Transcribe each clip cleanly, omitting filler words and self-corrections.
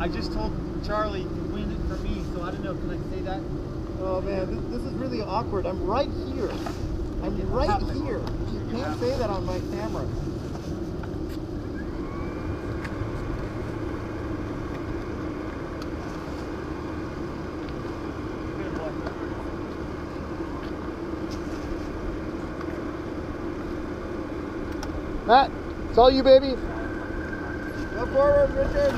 I just told Charlie to win it for me, so I don't know. Can I say that? Oh man, this is really awkward. I'm right here. I'm right here. You can't say that on my camera. Matt, it's all you, baby. Go forward, Richard.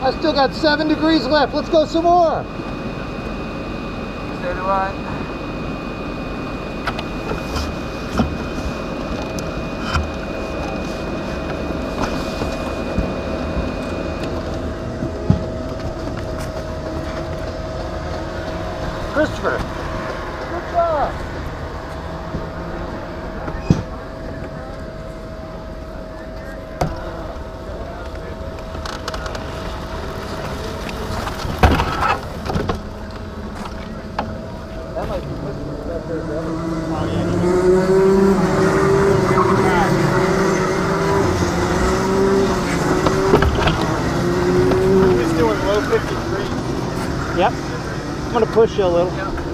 I still got 7 degrees left. Let's go some more. So do I. Christopher, good job. That might be Christopher's best race ever. Oh, yeah. He's doing low 53. Yep. I'm going to push you a little.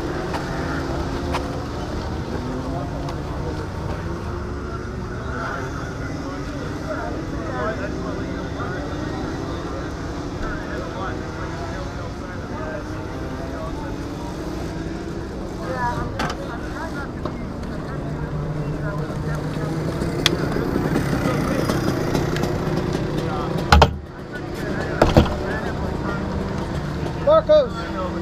Marcos!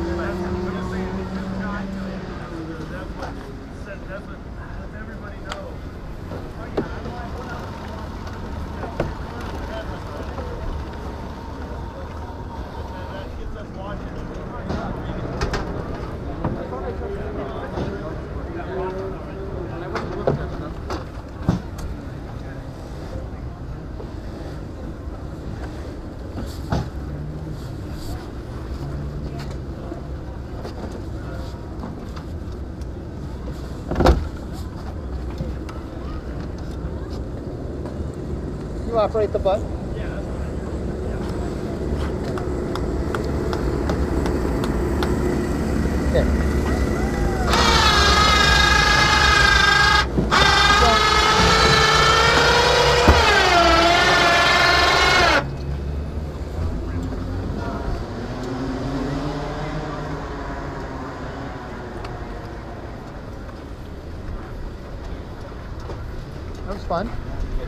You operate the button. Yeah, that's fine. Okay. That was fun.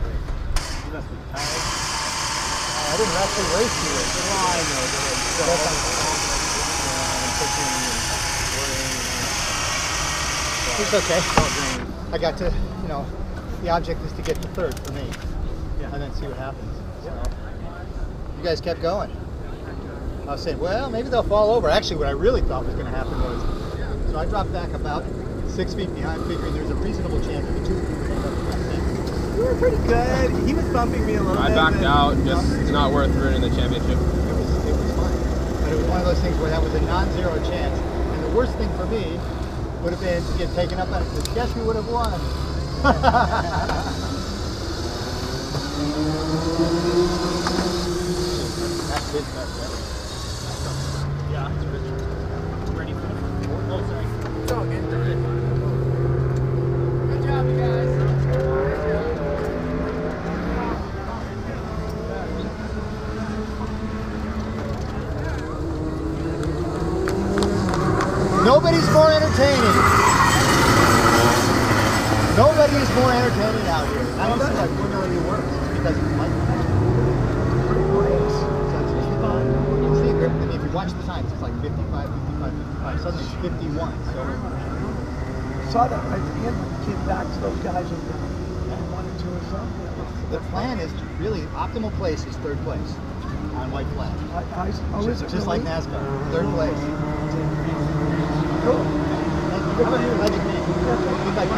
I didn't actually race you with. Well, I know, it's okay. I got to, you know, the object is to get to third for me. Yeah. And then see what happens. So, you guys kept going. I was saying, well, maybe they'll fall over. Actually, what I really thought was going to happen was, so I dropped back about 6 feet behind, figuring there's a reasonable chance of the 2 people end up in the same. You were pretty good. He was bumping me a little bit. I backed out. Just it's not worth ruining the championship. It was fine. But it was one of those things where that was a non-zero chance. And the worst thing for me would have been to get taken up on it because guess who would have won? That's his best ever. Yeah, it's Richard. Ready for it? Oh, sorry. It's all good. Good job, you guys. Nobody's more entertaining. Nobody is more entertaining out here. I don't see like Formula works because it's like so it's fun. See, I mean, if you watch the times, it's like 55, 55, 55. Suddenly it's 51. So Saw that right at the end when the kid backs those guys in 1 and 2 or something. the plan is to really optimal place is third place on white flag. Just like NASCAR, third place. Cool. Thank you.